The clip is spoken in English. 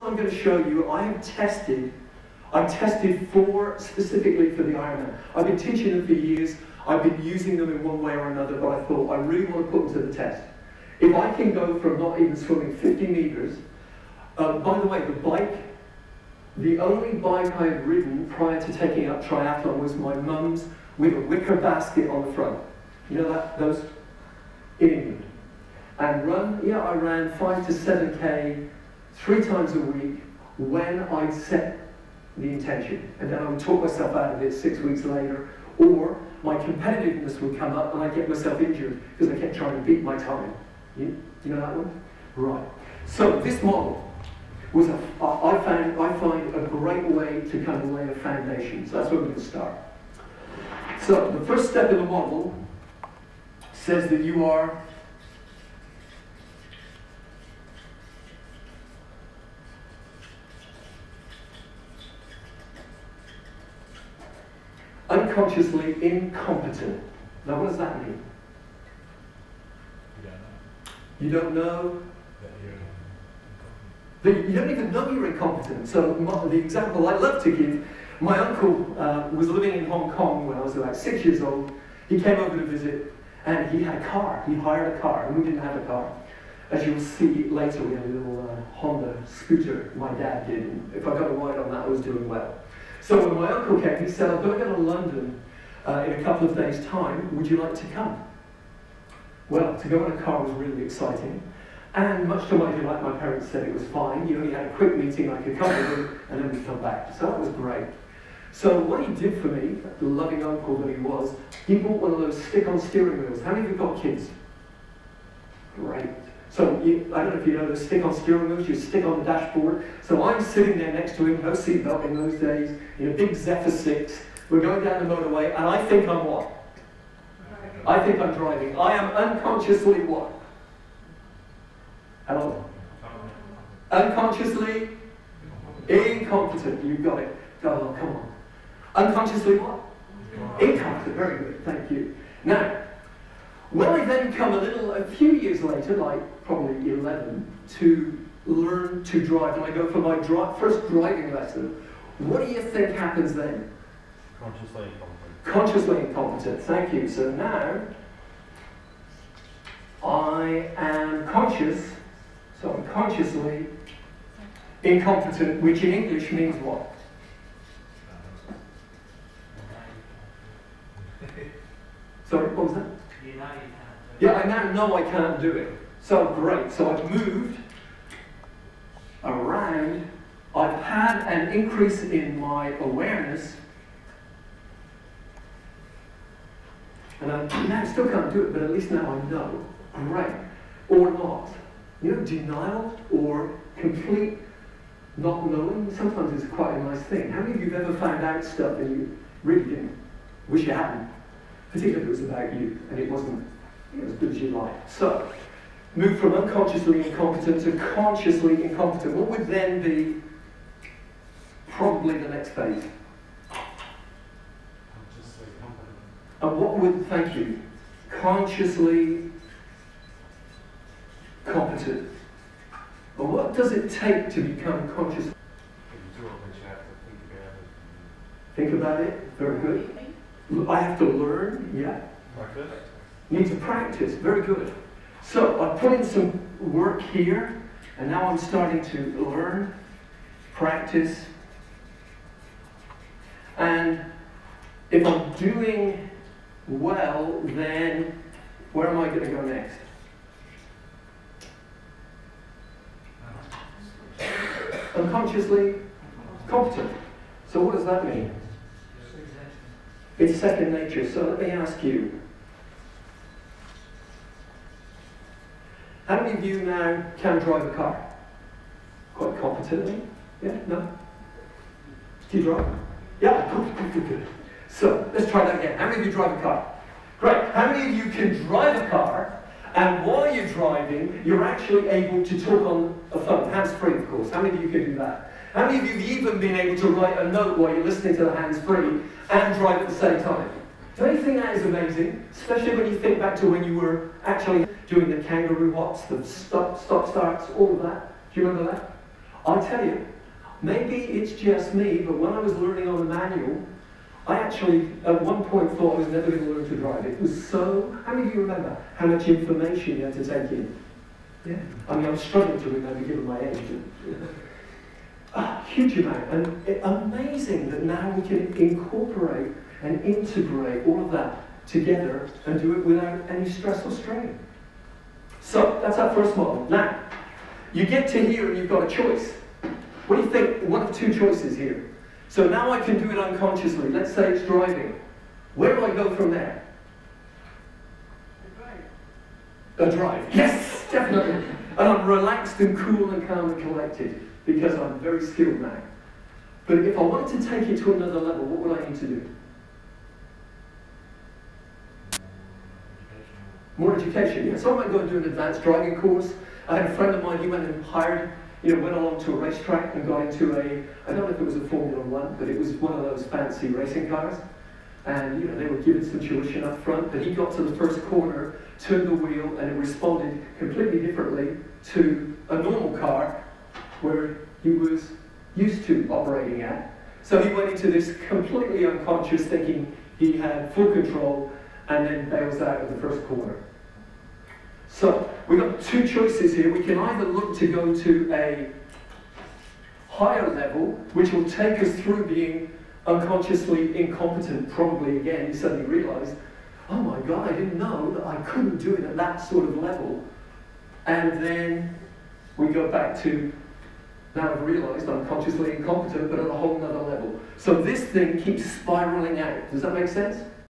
I'm going to show you, I've tested 4 specifically for the Ironman. I've been teaching them for years. I've been using them in one way or another, but I thought I really want to put them to the test. If I can go from not even swimming 50 meters, by the way, the bike, the only bike I had ridden prior to taking up triathlon was my mum's with a wicker basket on the front. You know that, those in England. And I ran 5 to 7K 3 times a week when I'd set the intention. And then I would talk myself out of it 6 weeks later, or my competitiveness would come up and I'd get myself injured because I kept trying to beat my time. You know that one? Right. So this model was I find a great way to kind of lay a foundation. So that's where we're going to start. So the first step of the model says that you are unconsciously incompetent. Now what does that mean? You don't know? You don't even know you're incompetent. So the example I love to give, my uncle was living in Hong Kong when I was about 6 years old. He came over to visit and he had a car. He hired a car and we didn't have a car. As you'll see later, we had a little Honda scooter, my dad did. And if I got a ride on that, I was doing well. So when my uncle came, he said, I'm going to go to London in a couple of days' time. Would you like to come? Well, to go in a car was really exciting. And much to my delight, my parents said it was fine. You only had a quick meeting, I could come with him, and then we'd come back. So that was great. So what he did for me, the loving uncle that he was, he bought one of those stick-on steering wheels. How many of you got kids? Great. So I don't know if you know those stick-on steering wheels, you stick on the dashboard. So I'm sitting there next to him, no seatbelt in those days, in a big Zephyr 6. We're going down the motorway, and I think I'm what? I think I'm driving. I am unconsciously what? Hello? Unconsciously incompetent. You got it. Oh, come on. Unconsciously what? Incompetent. Very good. Thank you. Now, when I then come a few years later, like probably 11, to learn to drive, and I go for my first driving lesson, what do you think happens then? Consciously incompetent. Consciously incompetent. Thank you. So now, I am conscious. So I'm consciously incompetent, which in English means what? Sorry, what was that? You know you can't do it. Yeah, I now know I can't do it. So great. So I've moved around. I've had an increase in my awareness. And I now still can't do it, but at least now I know. Great. Or not. You know, denial or complete not knowing, sometimes it's quite a nice thing. How many of you have ever found out stuff and you really didn't wish you hadn't? Particularly if it was about you and it wasn't as good as you liked. So, move from unconsciously incompetent to consciously incompetent. What would then be probably the next phase? Consciously competent. And what would, thank you, consciously competent. And what does it take to become conscious? Think about it. Very good. I have to learn. Yeah. Practice. Need to practice. Very good. So I put in some work here, and now I'm starting to learn, practice, and if I'm doing well, then where am I going to go next? Unconsciously competent. So what does that mean? It's second nature. So let me ask you, how many of you now can drive a car? Quite competently? Yeah? No? Do you drive? Yeah? Good. So let's try that again. How many of you drive a car? Great. How many of you can drive a car and while you're driving, you're actually able to talk on a phone, hands-free of course. How many of you can do that? How many of you have even been able to write a note while you're listening to the hands-free and drive at the same time? Don't you think that is amazing? Especially when you think back to when you were actually doing the kangaroo hops, the stop-starts, all of that. Do you remember that? I'll tell you, maybe it's just me, but when I was learning on the manual, I actually, at one point, thought I was never going to learn to drive. It was so... How many of you remember how much information you had to take in? Yeah. I mean, I'm struggling to remember, given my age. A huge amount. And amazing that now we can incorporate and integrate all of that together and do it without any stress or strain. So, that's our first model. Now, you get to here and you've got a choice. What do you think? One of two choices here. So now I can do it unconsciously. Let's say it's driving. Where do I go from there? A drive. Yes, definitely. And I'm relaxed and cool and calm and collected because I'm very skilled now. But if I wanted to take it to another level, what would I need to do? More education, yeah. So I might go and do an advanced driving course. I had a friend of mine, he went and hired, went along to a racetrack and got into I don't know if it was a Formula One, but it was one of those fancy racing cars. And, they were given some tuition up front, but he got to the first corner, turned the wheel, and it responded completely differently to a normal car where he was used to operating at. So he went into this completely unconscious, thinking he had full control, and then bails out of the first corner. So we've got two choices here. We can either look to go to a higher level, which will take us through being unconsciously incompetent, probably again, you suddenly realize, oh my God, I didn't know that I couldn't do it at that sort of level. And then we go back to, now I've realized I'm consciously incompetent, but at a whole nother level. So this thing keeps spiraling out. Does that make sense?